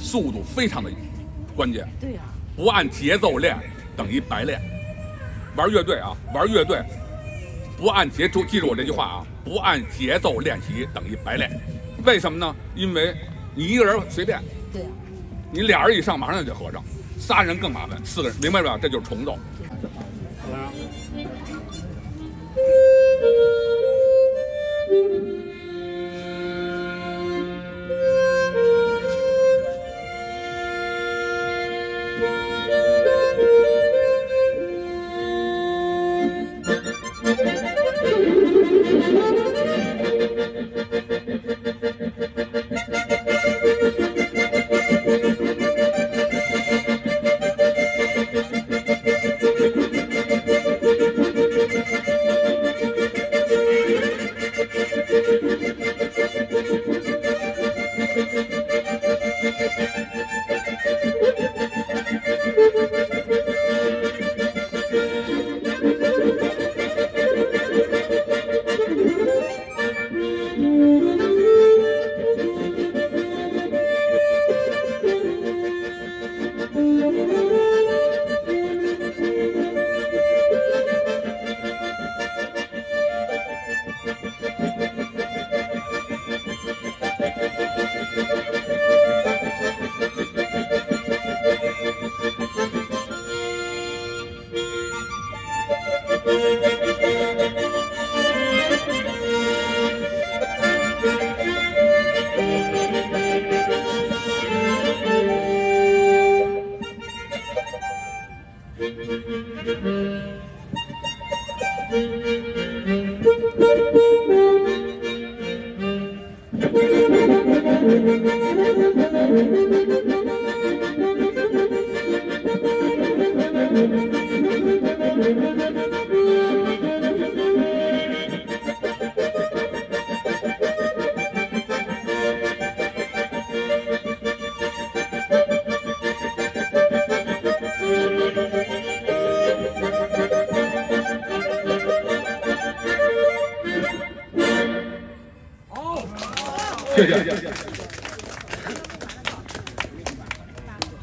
速度非常的关键。 对呀。 不按节奏练等于白练。玩乐队啊，玩乐队不按节奏，记住我这句话啊，不按节奏练习等于白练。为什么呢？因为你一个人随便， 对呀， 你俩人以上马上就得合上，3人更麻烦，4个人，明白吧？这就是重奏。谢谢。